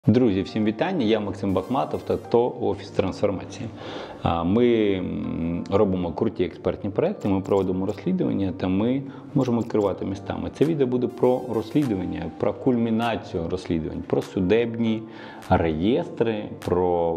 Друзі, всім вітання! Я Максим Бахматов та ТО «Офіс трансформації». Ми робимо круті експертні проекти, ми проводимо розслідування та ми можемо керувати містами. Це відео буде про розслідування, про кульмінацію розслідувань, про судебні реєстри, про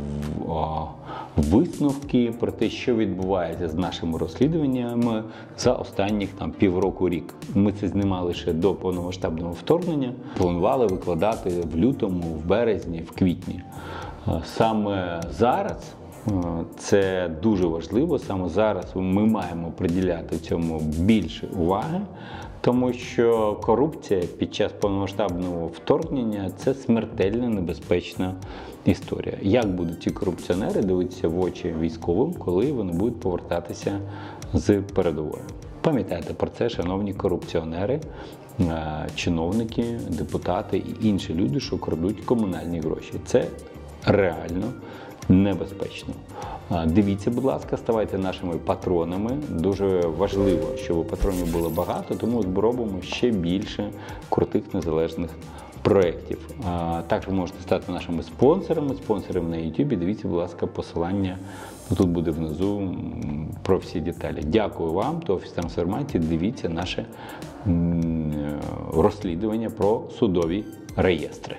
висновки, про те, що відбувається з нашими розслідуваннями за останніх півроку-рік. Ми це знімали ще до повномасштабного вторгнення, планували викладати в лютому, в березні, в квітні. Саме зараз це дуже важливо, саме зараз ми маємо приділяти цьому більше уваги, тому що корупція під час повномасштабного вторгнення – це смертельно небезпечна історія. Як будуть ці корупціонери дивитися в очі військовим, коли вони будуть повертатися з передової? Пам'ятайте про це, шановні корупціонери, чиновники, депутати і інші люди, що крадуть комунальні гроші. Це реально небезпечно. Дивіться, будь ласка, ставайте нашими патронами. Дуже важливо, щоб патронів було багато, тому зробимо ще більше крутих незалежних проєктів. Також ви можете стати нашими спонсорами на YouTube. Дивіться, будь ласка, посилання тут буде внизу про всі деталі. Дякую вам, то «Офіс трансформації». Дивіться наше розслідування про судові реєстри.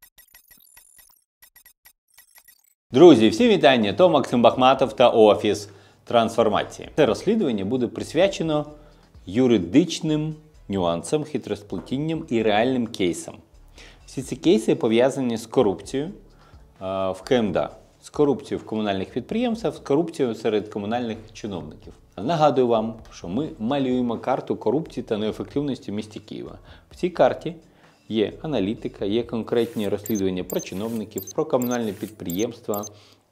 Друзі, всім вітання! То Максим Бахматов та «Офіс трансформації». Це розслідування буде присвячено юридичним нюансам, хитросплетінням і реальним кейсам. Всі ці кейси пов'язані з корупцією в КМДА, з корупцією в комунальних підприємствах, з корупцією серед комунальних чиновників. Нагадую вам, що ми малюємо карту корупції та неефективності в місті Києва. В цій карті є аналітика, є конкретні розслідування про чиновників, про комунальні підприємства,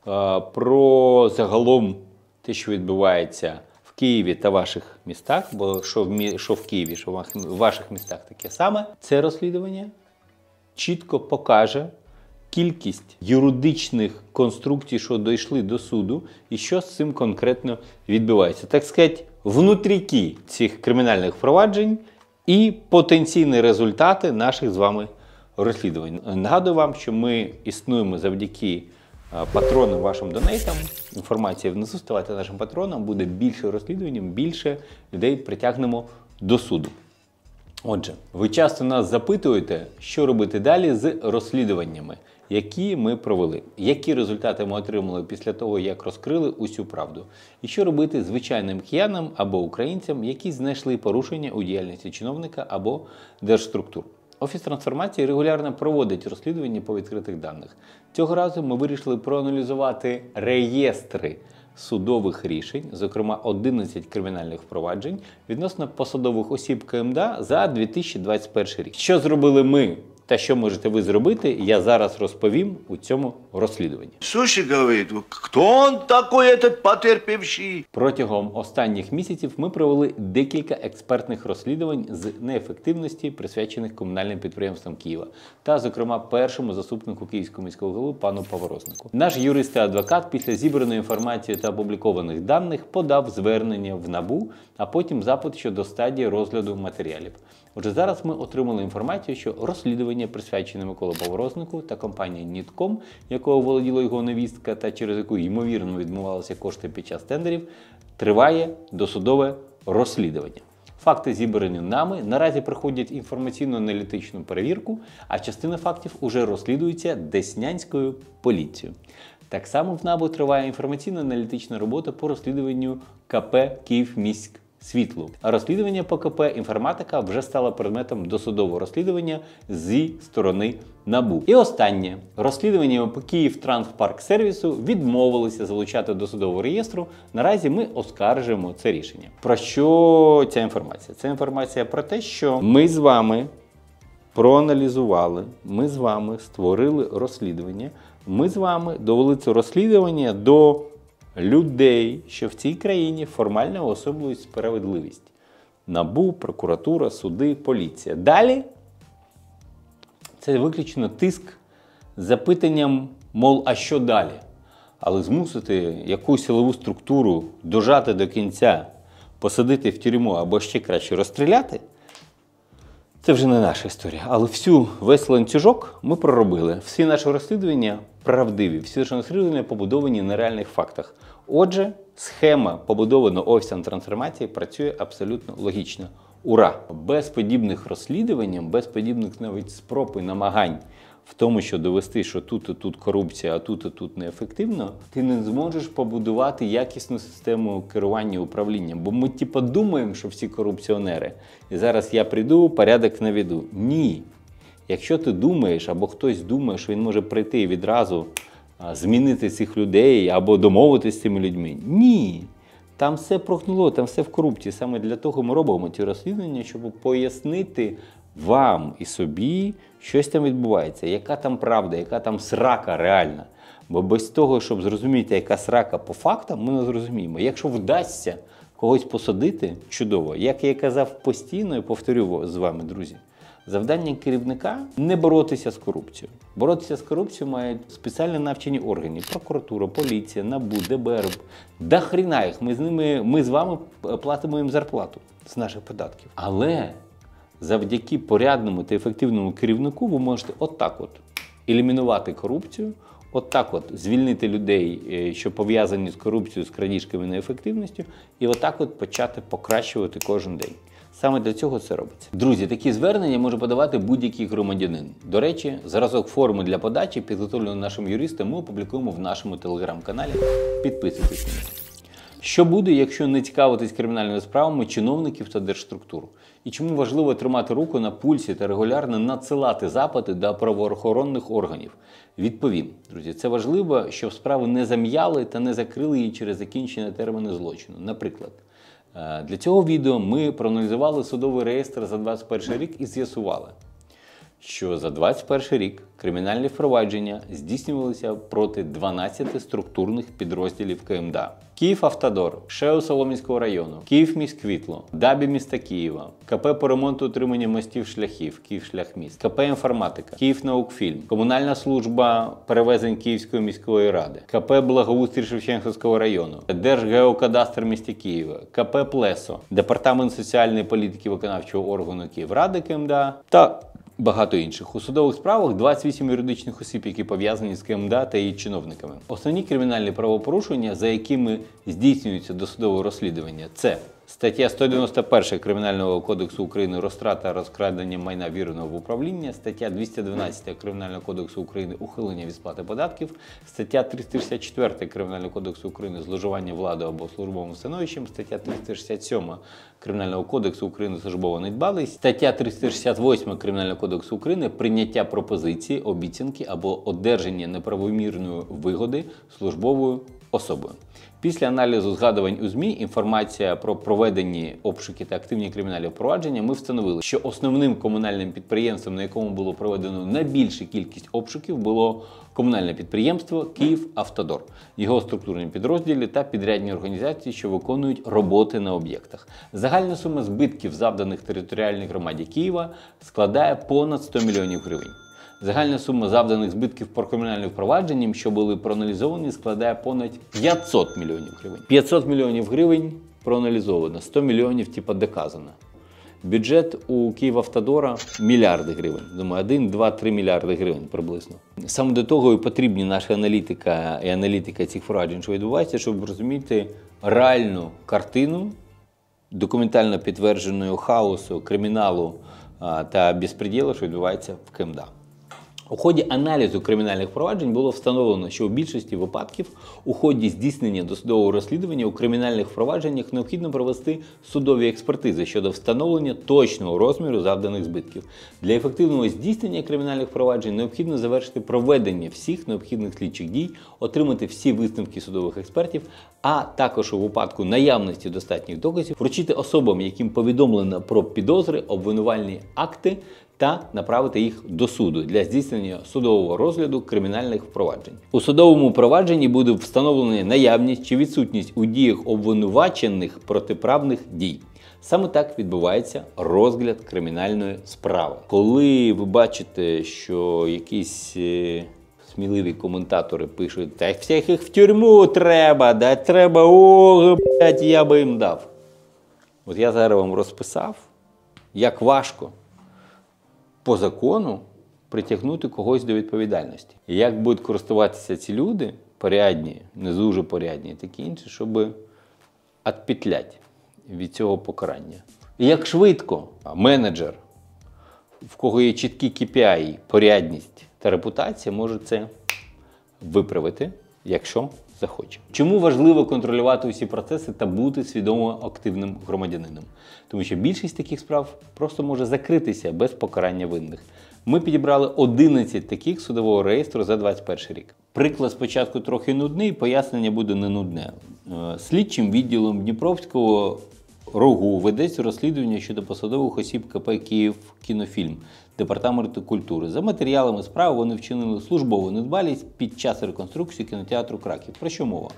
про загалом те, що відбувається в Києві та ваших містах, бо що в Києві, що в ваших містах таке саме. Це розслідування чітко покаже кількість юридичних конструкцій, що дійшли до суду, і що з цим конкретно відбувається. Так сказати, внутріки цих кримінальних впроваджень і потенційні результати наших з вами розслідувань. Нагадую вам, що ми існуємо завдяки патронам, вашим донейтам. Інформація внизу, ставайте нашим патроном, буде більше розслідувань, більше людей притягнемо до суду. Отже, ви часто нас запитуєте, що робити далі з розслідуваннями, які ми провели, які результати ми отримали після того, як розкрили усю правду, і що робити звичайним киянам або українцям, які знайшли порушення у діяльності чиновника або держструктур. Офіс трансформації регулярно проводить розслідування по відкритих даних. Цього разу ми вирішили проаналізувати реєстри судових рішень, зокрема 11 кримінальних впроваджень, відносно посадових осіб КМДА за 2021 рік. Що зробили ми та що можете ви зробити, я зараз розповім у цьому розслідуванні. Слушай, говорит, хто він такий, этот потерпівший? Протягом останніх місяців ми провели декілька експертних розслідувань з неефективності, присвячених комунальним підприємствам Києва, та, зокрема, першому заступнику Київського міського голови пану Поворознику. Наш юрист та адвокат після зібраної інформації та опублікованих даних подав звернення в НАБУ, а потім запит щодо стадії розгляду матеріалів. Отже, зараз ми отримали інформацію, що розслідування, присвячене Миколі Поворознику та компанії «Нітком», якою володіла його невістка та через яку, ймовірно, відмивалися кошти під час тендерів, триває досудове розслідування. Факти зібрані нами, наразі проходять інформаційно-аналітичну перевірку, а частина фактів уже розслідується Деснянською поліцією. Так само в НАБУ триває інформаційно-аналітична робота по розслідуванню КП «Київміськсвітло». А розслідування по КП «Інформатика» вже стало предметом досудового розслідування зі сторони НАБУ. І останнє. Розслідування по «Київтранспарксервісу» відмовилися залучати до судового реєстру. Наразі ми оскаржуємо це рішення. Про що ця інформація? Це інформація про те, що ми з вами проаналізували, ми з вами створили розслідування, ми з вами довели це розслідування до людей, що в цій країні формально уособлюють справедливість. НАБУ, прокуратура, суди, поліція. Далі це виключно тиск з запитанням, мов, а що далі? Але змусити якусь силову структуру дожати до кінця, посадити в тюрму або ще краще розстріляти Це вже не наша історія, але весь ланцюжок ми проробили. Всі наші розслідування правдиві, всі наші розслідування побудовані на реальних фактах. Отже, схема побудована офісом трансформації працює абсолютно логічно. Ура! Без подібних розслідувань, без подібних навіть спроб і намагань в тому, що довести, що тут і тут корупція, а тут і тут неефективно, ти не зможеш побудувати якісну систему керування і управління. Бо ми думаємо, що всі корупціонери. І зараз я прийду, порядок наведу. Ні. Якщо ти думаєш, або хтось думає, що він може прийти і відразу змінити цих людей, або домовитися з цими людьми. Ні. Там все прохнуло, там все в корупції. Саме для того ми робимо ті розслідування, щоб пояснити вам і собі, щось там відбувається, яка там правда, яка там срака реальна. Бо без того, щоб зрозуміти, яка срака по фактам, ми не зрозуміємо. Якщо вдасться когось посадити, чудово. Як я казав постійно і повторю з вами, друзі, завдання керівника – не боротися з корупцією. Боротися з корупцією мають спеціально навчені органи – прокуратура, поліція, НАБУ, ДБР. Да хріна їх, ми з вами платимо їм зарплату з наших податків. Але завдяки порядному та ефективному керівнику ви можете отак елімінувати корупцію, отак звільнити людей, що пов'язані з корупцією, з крадіжками, неефективністю, і отак почати покращувати кожен день. Саме для цього це робиться. Друзі, такі звернення може подавати будь-який громадянин. До речі, зразок форми для подачі, підготовлений нашим юристом, ми опублікуємо в нашому телеграм-каналі. Підписуйтесь на нього. Що буде, якщо не цікавитись кримінальними справами чиновників та держструктур? І чому важливо тримати руку на пульсі та регулярно надсилати запити до правоохоронних органів? Відповім, друзі, це важливо, щоб справи не зам'яли та не закрили її через закінчення терміну злочину. Наприклад, для цього відео ми проаналізували судовий реєстр за 2021 рік і з'ясували, що за 2021 рік кримінальні впровадження здійснювалися проти 12 структурних підрозділів КМДА. Київавтодор, ШЕО Солом'янського району, Київміськвітло, ДАБІ міста Києва, КП по ремонту утримання мостів шляхів, Київшляхміст, КП Інформатика, Київнаукфільм, Комунальна служба перевезень Київської міської ради, КП Благоустрій Шевченківського району, Держгеокадастр міста Києва, КП Плесо, Департамент соціальної політики виконавчого органу Київради КМДА та багато інших. У судових справах 28 юридичних осіб, які пов'язані з КМДА та її чиновниками. Основні кримінальні правопорушення, за якими здійснюється досудове розслідування, це стаття 191 Кримінального кодексу України «Розтрата, розкрадення майна вірного в управління», стаття 212 Кримінального кодексу України «Ухилення від сплати податків», стаття 364 Кримінального кодексу України «Зловживання владою або службовим становищем», стаття 367 Кримінального кодексу України «Службова недбалість», стаття 368 Кримінального кодексу України «Прийняття пропозиції, обіцянки або одержання неправомірної вигоди службовою особою». Після аналізу згадувань у ЗМІ, інформація про проведені обшуки та активні кримінальні впровадження, ми встановили, що основним комунальним підприємством, на якому було проведено найбільшу кількість обшуків, було комунальне підприємство «Київавтодор», його структурні підрозділи та підрядні організації, що виконують роботи на об'єктах. Загальна сума збитків, завданих територіальній громаді Києва, складає понад 100 мільйонів гривень. Загальна сума завданих збитків по кримінальним впровадженням, що були проаналізовані, складає понад 500 мільйонів гривень. 500 мільйонів гривень проаналізовано, 100 мільйонів доказано. Бюджет у Київавтодора – мільярди гривень. Думаю, 1, 2, 3 мільярди гривень приблизно. Саме до того і потрібні наша аналітика і аналітика цих впроваджень, що відбувається, щоб розуміти реальну картину документально підтвердженого хаосу, криміналу та безпреділу, що відбувається в КМДА. У ході аналізу кримінальних проваджень було встановлено, що у більшості випадків у ході здійснення досудового розслідування у кримінальних провадженнях необхідно провести судові експертизи щодо встановлення точного розміру завданих збитків. Для ефективного здійснення кримінальних проваджень необхідно завершити проведення всіх необхідних слідчих дій, отримати всі висновки судових експертів, а також у випадку наявності достатніх доказів вручити особам, яким повідомлено про підозри, обвинувальні акти, та направити їх до суду для здійснення судового розгляду кримінальних впроваджень. У судовому провадженні буде встановлена наявність чи відсутність у діях обвинувачених протиправних дій. Саме так відбувається розгляд кримінальної справи. Коли ви бачите, що якісь сміливі коментатори пишуть: «Та всіх їх в тюрму треба, да треба, о, блядь, я би їм дав». От я зараз вам розписав, як важко по закону притягнути когось до відповідальності. І як будуть користуватися ці люди, порядні, не дуже порядні, такі інші, щоб відпетлять від цього покарання. І як швидко менеджер, в кого є чіткі KPI, порядність та репутація, може це виправити, якщо захоче. Чому важливо контролювати усі процеси та бути свідомо активним громадянином? Тому що більшість таких справ просто може закритися без покарання винних. Ми підібрали 11 таких судового реєстру за 2021 рік. Приклад спочатку трохи нудний, пояснення буде не нудне. Слідчим відділом Дніпровського РОГУ ведеться розслідування щодо посадових осіб КП «Київ Кінофільм» Департаменту культури. За матеріалами справи вони вчинили службову недбалість під час реконструкції кінотеатру «Краків». Про що мова?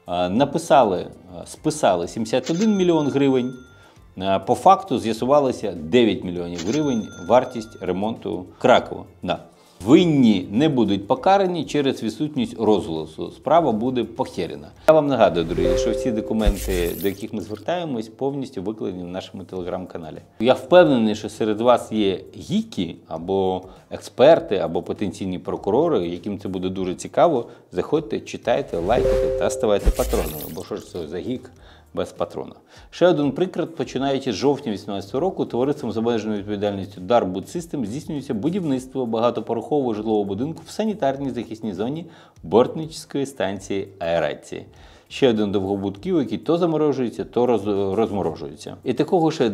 Списали 71 мільйон гривень. По факту з'ясувалося 9 мільйонів гривень вартість ремонту Кракова. Да. Винні не будуть покарані через відсутність розголосу. Справа буде похерена. Я вам нагадую, друзі, що всі документи, до яких ми звертаємось, повністю викладені в нашому телеграм-каналі. Я впевнений, що серед вас є гіки, або експерти, або потенційні прокурори, яким це буде дуже цікаво. Заходьте, читайте, лайкайте та ставайте патронами. Бо що ж це за гік без патрона? Ще один приклад. Починаючи з жовтня 2018 року, товариством з обмеженою відповідальністю Darwood System здійснюється будівництво багатоповерхового житлового будинку в санітарній захисній зоні Бортницької станції аерації. Ще один довгобудків, який то заморожується, то розморожується. І такого ще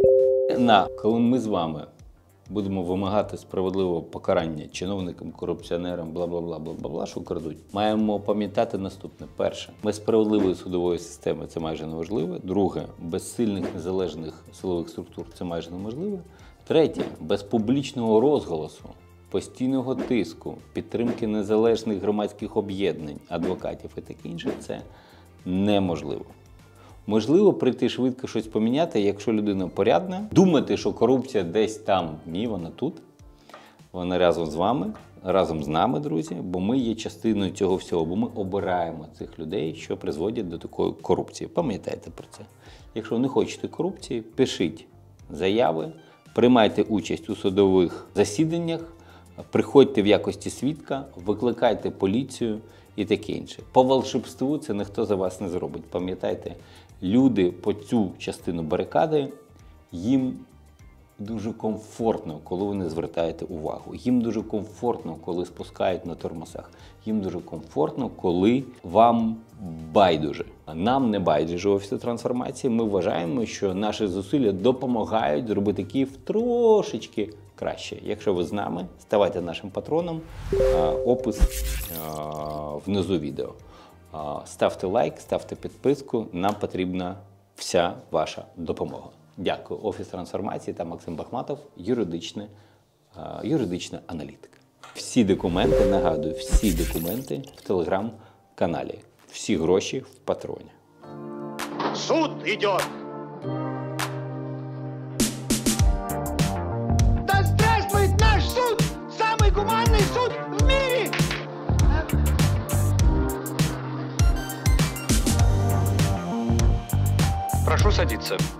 коли ми з вами будемо вимагати справедливого покарання чиновникам, корупціонерам, бла-бла-бла, що крадуть, маємо пам'ятати наступне. Перше, без справедливої судової системи це майже неможливо. Друге, без сильних незалежних силових структур це майже неможливо. Третє, без публічного розголосу, постійного тиску, підтримки незалежних громадських об'єднань, адвокатів і таке інше, це неможливо. Можливо прийти швидко щось поміняти, якщо людина порядна. Думати, що корупція десь там, ні, вона тут. Вона разом з вами, разом з нами, друзі, бо ми є частиною цього всього, бо ми обираємо цих людей, що призводять до такої корупції. Пам'ятайте про це. Якщо не хочете корупції, пишіть заяви, приймайте участь у судових засіданнях, приходьте в якості свідка, викликайте поліцію і таке інше. По волшебству це ніхто за вас не зробить. Пам'ятайте, люди по цю частину барикади, їм дуже комфортно, коли ви не звертаєте увагу. Їм дуже комфортно, коли спускають на тормозах. Їм дуже комфортно, коли вам байдуже. Нам не байдуже Офісу трансформації. Ми вважаємо, що наші зусилля допомагають зробити Київ трошечки краще. Якщо ви з нами, ставайте нашим патроном. Опис внизу відео. Ставте лайк, ставте підписку. Нам потрібна вся ваша допомога. Дякую. Офіс трансформації та Максим Бахматов, юридична аналітика. Всі документи, нагадую, всі документи в телеграм-каналі. Всі гроші в патроні. Суд идет! Да здравствует наш суд! Самый гуманный суд в мире! Прошу садиться.